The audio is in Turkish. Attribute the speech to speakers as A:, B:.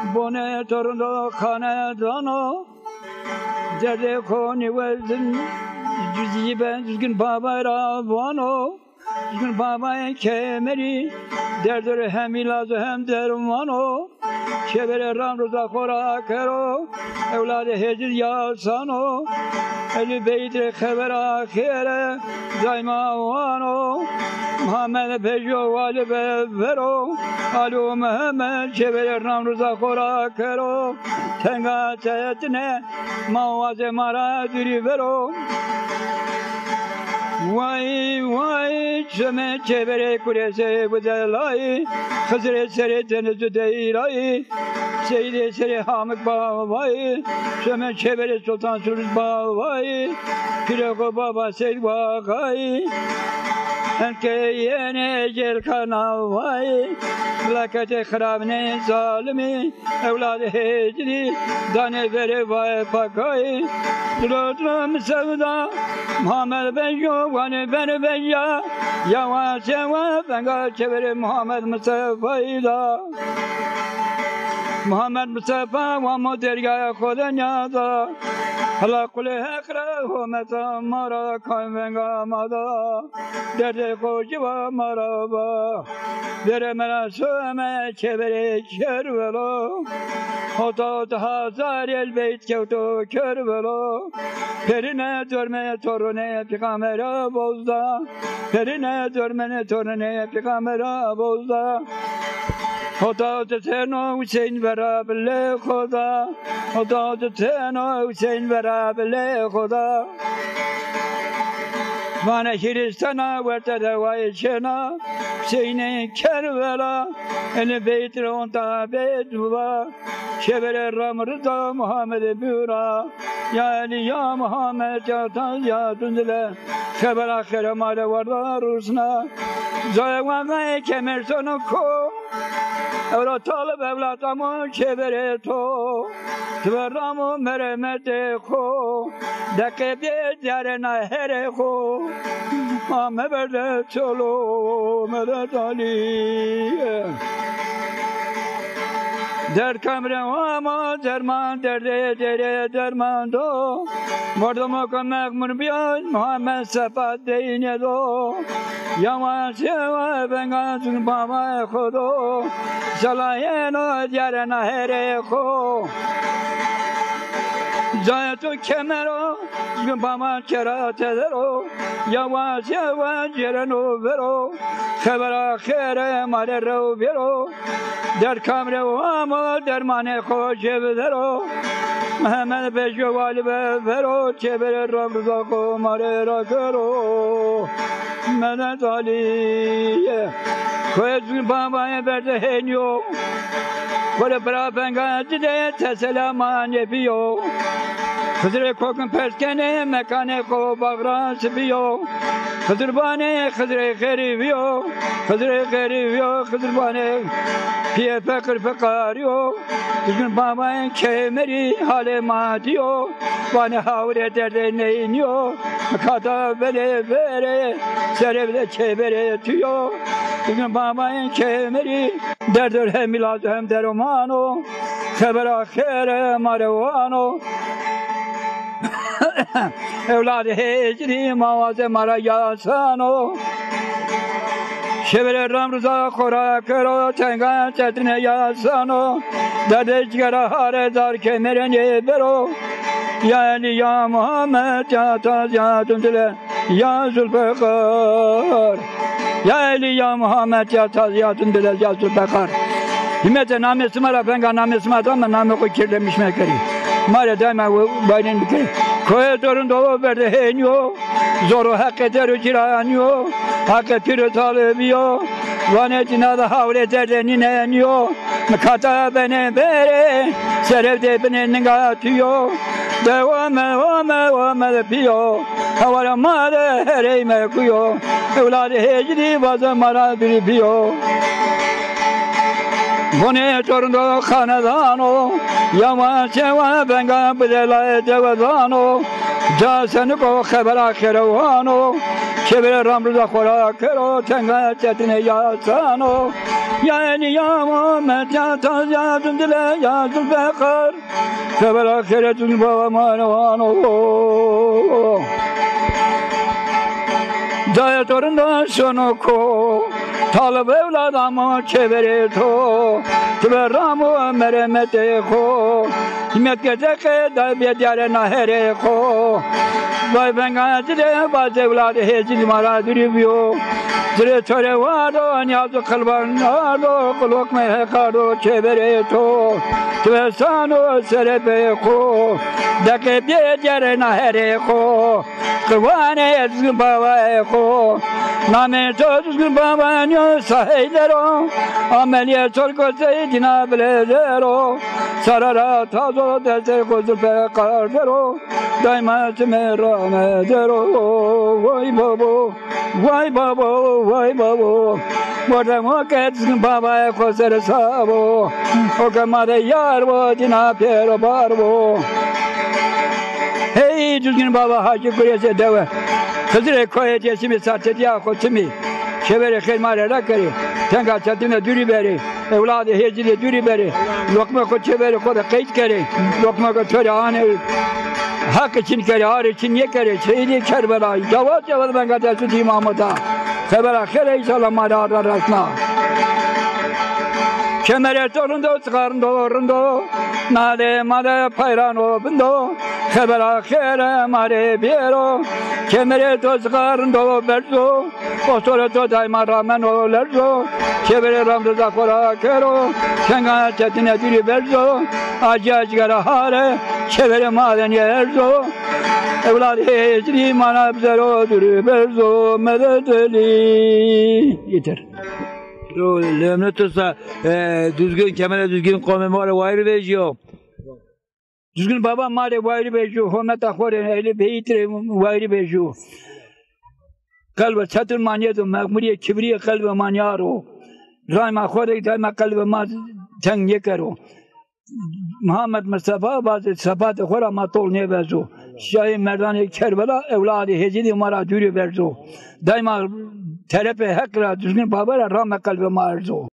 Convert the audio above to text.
A: Bone torno kanadano Derde koni vezdin Cüziyi ben düzgün baba ravano Düzgün baba kemeri Derdere hem ilazı hem dermano Şebere ramruza kora kero Evladı heciz yasano Eli beytre haber ahire Daima vano Muhammed pejo vali bevero Alu Muhammed şebere ramruza kora kero Tenga çayetine Mavaze mara diri vero Vay vay çöme çevere kurese buzelay Hızre sere denizü deyray Seyde sere hamık bağvay Çöme çevere sultan sürüz bağvay Pireko baba seyd vakay Enke yene gel kanavay Lakate kırabne zalimi Evladı hecri Dane vere vay pakay Drodrom sevda Muhammed ben yuvani beni ben ya Yavaş yavaş ben çeviri Muhammed Mustafa'yı da Muhammed Mustafa ve mudergâh Kudanya'da Hala kule ekrehu meta mara kaymenga mada Derde kocuva maraba Dere mera söme çevere kervelo Hota hazar el beyt kevto kervelo Perine dörme torune pikamera bozda Perine dörmene torune pikamera bozda Hota teno Hüseyin verabile Khuda Hota teno Hüseyin verabile Khuda Vane Hristiana vertede vayşena Hüseyin'e kervela Ele beytre onta bedva Şevere ramrıda Muhammed'e büra Ya Ali ya Muhammed ya Taz ya Dundile Keber ahire male varda rusna Zaya vangay kemer sonu ko Evlat talib evlatamı çevere to Tverramı meremete ko Dekede yarena here ko Mame berde çolo medet Ali Der kamre ama derman derde dere derman do Mordama kamek murbiyaz Muhammed sepat deyine do Yavaş yavaş ben gazın baba kodo Salayeno yarena here ko Zayetu kemero Bama keratedero Yavaş yavaş yereno vero Haber ahire marero vero Der kamre ama dermane koşevdero Mehmet peşo vali vero Çevere ramruza ko marera kero Medet Ali'ye Koyetun babaya verde henyo Kore beraber gazide teselaman yapıyor Hızır kokun perskene mekane ko bağran sıvıyor Hızır bane hızır geriviyor Hızır geriviyor Hızır bane piye pekır pekarıyor Düzgün babayın kemeri hale madiyor Bane havre derde ne iniyor Kada vere vere Serevde çevere tüyor Düzgün babayın kemeri Derdir hem ilazı hem dermano Haber ahire marevano Evladı hecri mavaze mara yasano Şevere ramruza kora kero Tenga çetine yasano Derde çıkara hare dar kemerene bero Ya Ali ya Muhammed ya Taz ya Dundile Ya Zülfekar Ya Ali ya Muhammed ya Taz ya Dundile ya Zülfekar Himete namesi mara benga namesi mara ama namı koy kirlemiş mekeri Mare daima baynen bikeri Koye dorun dolu verde henyo Zoru hak eder ciranyo Hak etiri talebiyo Vanetine da havle derde ninenyo Mekata bene bere Serevde bene ningatıyor Devame de piyo Havara mare hereyme kuyo Evladı hecri vazı mara biri piyo Bone torno kanadano Yavaş yavaş benga bidela devadano Jasenu ko haber ahirevano Çevre ramrıza kora kero tenga çetine yasano. Yani ya Muhammed ya taz ya zündile ya zülbekar. Kebel ahiretün baba manevano. Daya torunda sonoko. Talib evladamı çeviri to. Tüberramı meremete ko. Himmet gezeke da bir diyare nahere ko. Vay ben gazile bazı evladı hezil mara dürübüyor. Zire töre vardo niyazı kalban vardo. Kuluk mehekado çeviri to. Tübersano serepe ko. Deke bir diyare nahere ko. Kıvane ezgin baba ko. Name tozgin baba nyo saheydero. Ameliye sorko seydina bilezero. Sarara tazo dese kozul pekardero. Daima tüme rahmedero. Vay babo, vay babo, vay babo. Vada moketsgin baba ko sere sabo. O kamade yar bo dina pero barbo. Hey düzgün baba hacı kurese deve. Kızıre koye cesimi sartet ya kotimi. Şevere khelmare rakari. Tenga çatine dürü beri. Evladı hecile dürü beri. Lokma ko çevere ko da kayıt kere. Lokma ko töre ane. Hak için kere, har için ye kere. Şehidi Kerbela. Yavaş yavaş ben kadar süt imamıda. Kebela kere inşallah madara rasna. Kemere torunda çıkarın doğrunda. Nade made payran obundo. Kebela kere mare biero. Kemere to çıkarın doğ berzo. Ostore to daima ramen olerzo. Kebere ramrıza kora kero. Kenga çetine diri berzo. Acı acıgara hare. Kebere maden yerzo. Evladı hecri manabzero dürü berzo. Mededeli. Yeter.
B: Lemne tutsa düzgün kemale düzgün kome mare vayrı vejiyor.
A: Düzgün baba mare vayrı vejiyor. Homet akhore ehli beyitre vayrı vejiyor. Kalbe çatır manyedo mağmuriye kibriye kalbe manyaro. Rahim akhore daima kalbe ma teng yekero. Muhammed Mustafa bazı sabat khora matol ne vezo. Şahi merdan Kerbela evladı hecidi mara dürü verzo. Daima terapi hakra düzgün babara rahmet kalbe marzo.